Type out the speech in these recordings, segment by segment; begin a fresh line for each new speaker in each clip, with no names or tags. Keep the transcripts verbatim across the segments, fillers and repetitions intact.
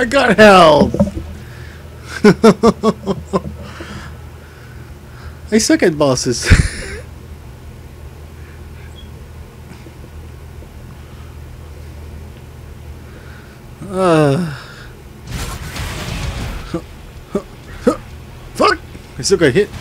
got health. I suck at bosses. uh. Fuck! I still got hit.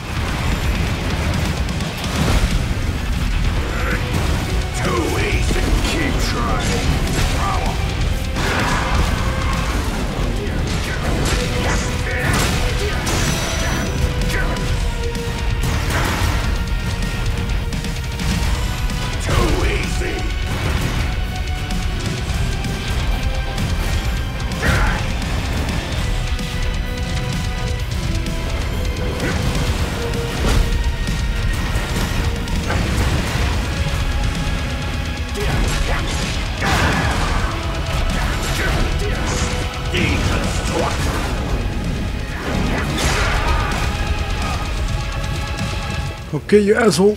Okay, you asshole.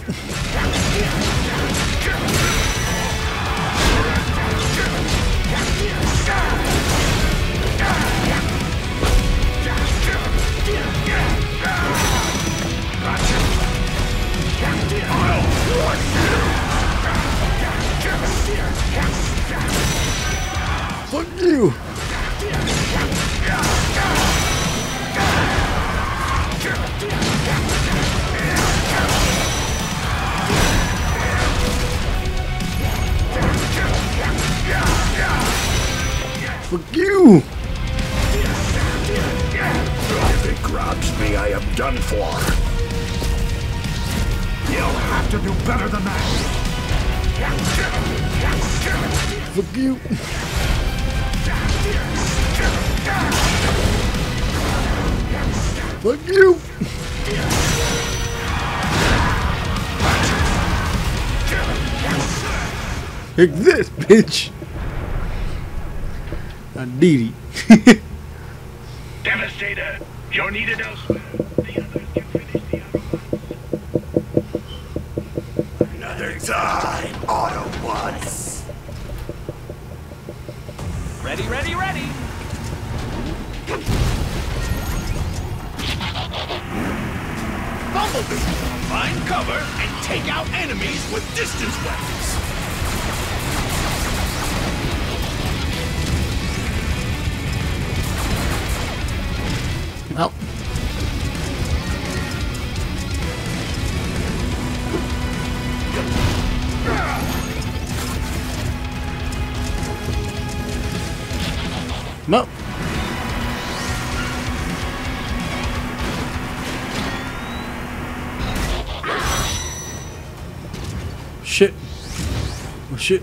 Fuck you. Fuck you!
If it grabs me, I am done for. You'll have to do better than that.
Fuck you! Fuck you! Take this, bitch! I need it.
Devastator, you're needed elsewhere. The others can finish the other ones. Another time, Autobots.
Ready, ready, ready.
Bumblebee, find cover and take out enemies with distance weapons.
Well. No. Shit. Oh shit.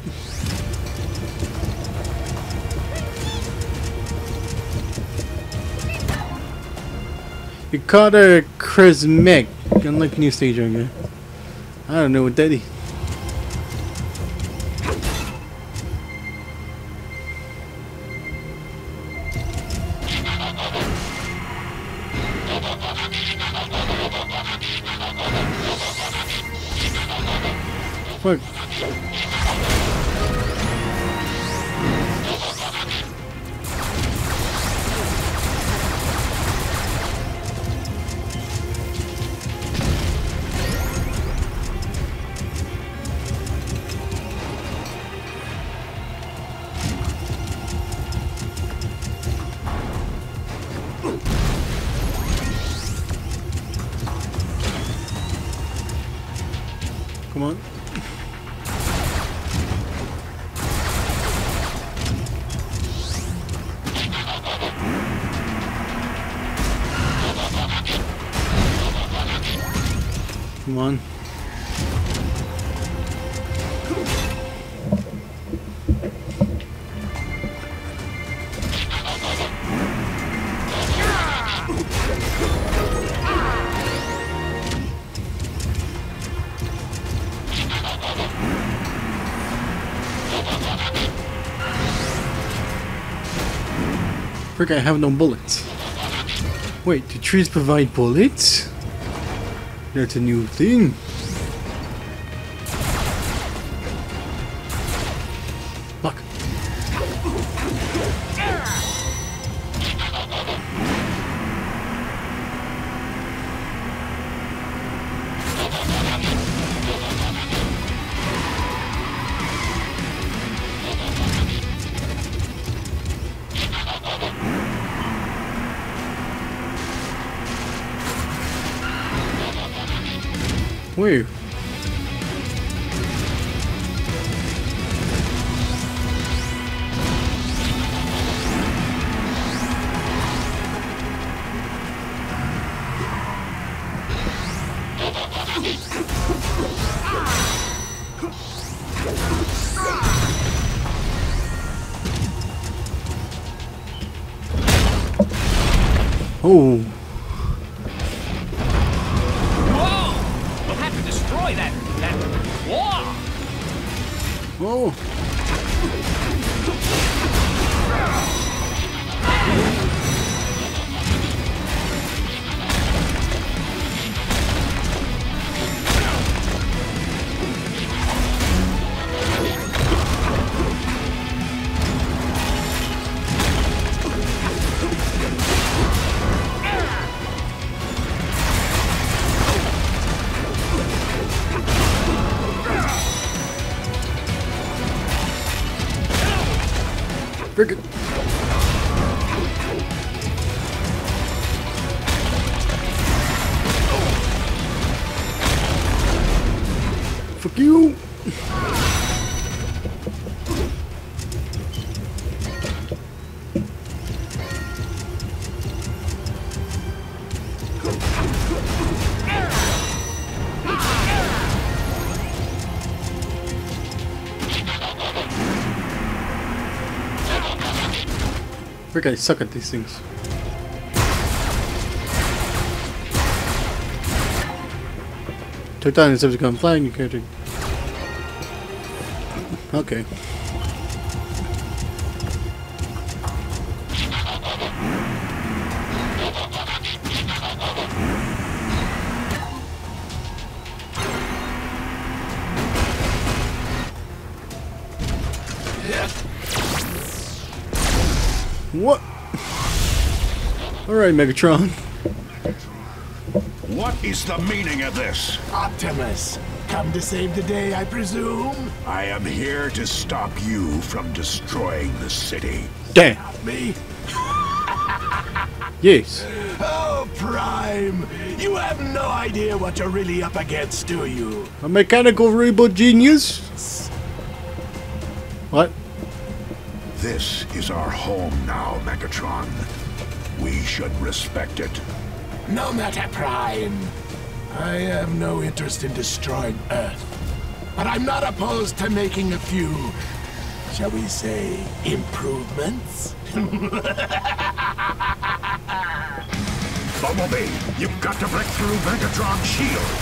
You caught a charismatic, unlike new stage again. I don't know what that is. Fuck. Come on. Come on. Frick, I have no bullets. Wait, do trees provide bullets? That's a new thing. Fuck. Where? Oh.
Whoa! We'll have to destroy that that wall.
Oh. Frickin'. Fuck you. Frick, I suck at these things. Took time instead of become flying, you can't do. Okay. What? Alright, Megatron.
What is the meaning of this?
Optimus, come to save the day, I presume?
I am here to stop you from destroying the city.
Damn.
Me?
Yes.
Oh, Prime, you have no idea what you're really up against, do you?
A mechanical robot genius? What?
This is our home now, Megatron. We should respect it.
No matter, Prime. I have no interest in destroying Earth. But I'm not opposed to making a few, shall we say, improvements?
Bumblebee, you've got to break through Megatron's shield.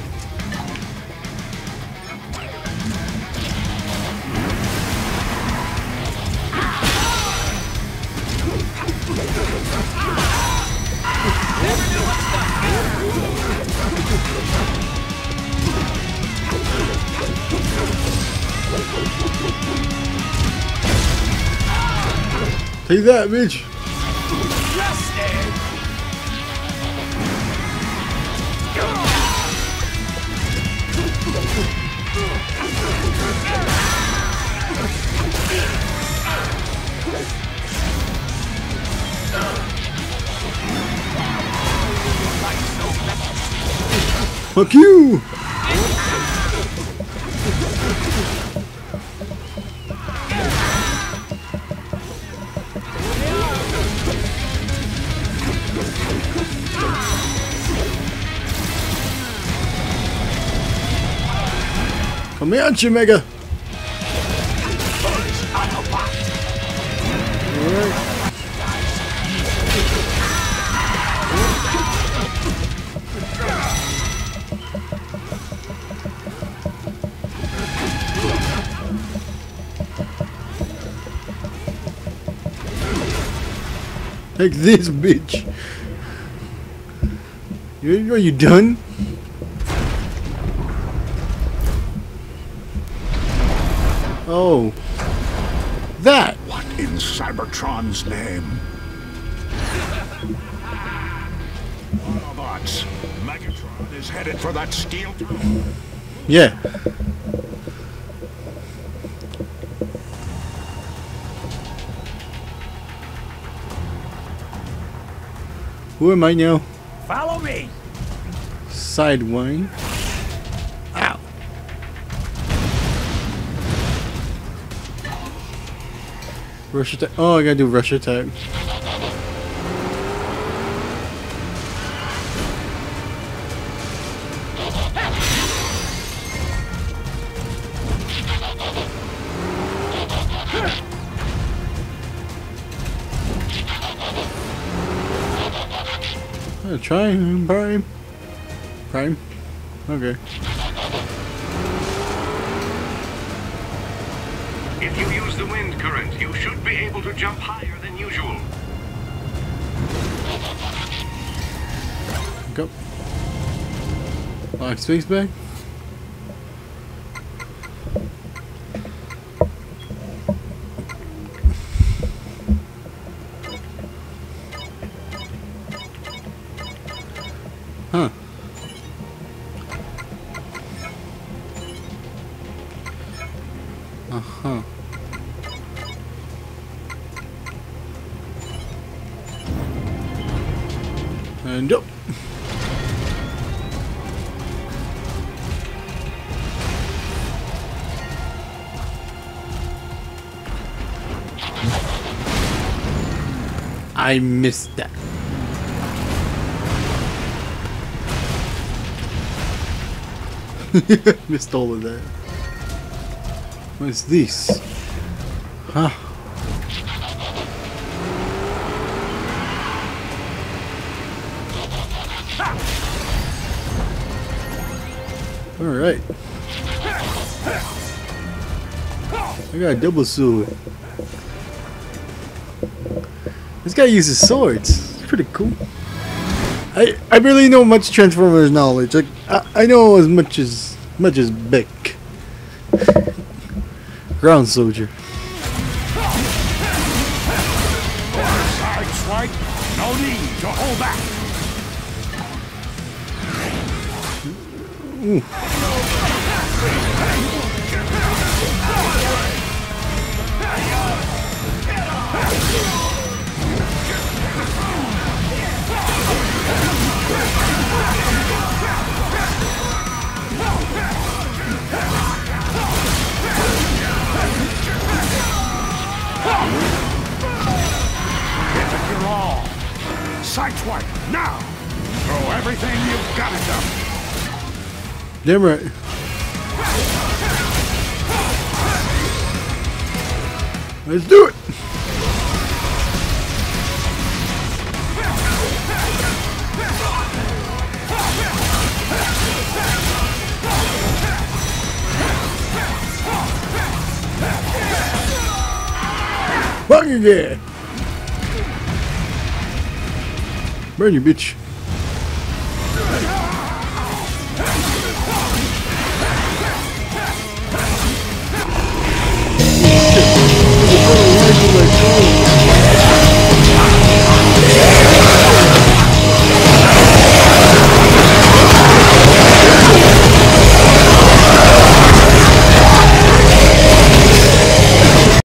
Take that, bitch. Fuck you! Come here, you Mega! Alright. Take this, bitch! You, are you done? Oh. That!
What in Cybertron's name? Autobots, Megatron is headed for that steel throne.
Yeah. Who am I now?
Follow me.
Sidewind. Rush attack. Oh, I gotta do rush attack. Uh, try prime. Prime. Okay.
If you use the wind current, you should be able to jump higher than usual.
Go. Lock space back. Huh. Uh-huh. And up. I missed that. Missed all of that. What's this? Huh? All right. I got a double sword. This guy uses swords. It's pretty cool. I I barely know much Transformers knowledge. Like I, I know as much as much as Beck. Ground soldier.
Side swipe. No need to hold back.
Ooh.
You're all. Sideswipe now. Throw everything you've got at them.
Damn right. Let's do it. Fuck yeah. Burn you, bitch.